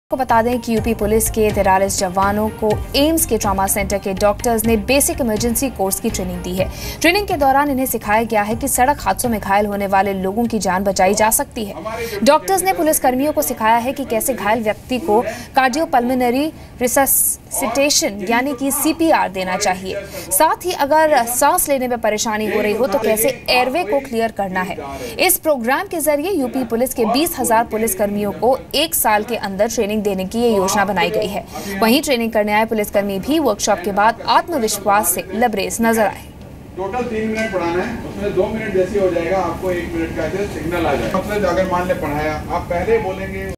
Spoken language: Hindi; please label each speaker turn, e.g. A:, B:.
A: को बता दें कि यूपी पुलिस के 43 जवानों को एम्स के ट्रॉमा सेंटर के डॉक्टर्स ने बेसिक इमरजेंसी कोर्स की ट्रेनिंग दी है। ट्रेनिंग के दौरान इन्हें सिखाया गया है कि सड़क हादसों में घायल होने वाले लोगों की जान बचाई जा सकती है। डॉक्टर्स ने पुलिसकर्मियों को सिखाया है कि कैसे घायल व्यक्ति को कार्डियोपल्मोनरी रिससिटेशन यानी कि CPR देना चाहिए। साथ ही अगर सांस लेने में परेशानी हो रही हो तो कैसे एयरवे को क्लियर करना है। इस प्रोग्राम के जरिए यूपी पुलिस के 20,000 पुलिसकर्मियों को 1 साल के अंदर ट्रेनिंग देने की ये योजना बनाई गई है। वहीं ट्रेनिंग करने आए पुलिसकर्मी भी वर्कशॉप के बाद आत्मविश्वास से लबरेज नजर आए।
B: टोटल 3 मिनट पढ़ाना है, उसमें 2 मिनट जैसे हो जाएगा आपको 1 मिनट का सिग्नल आ जाएगा। मतलब अगर मान ले पढ़ाया, आप पहले बोलेंगे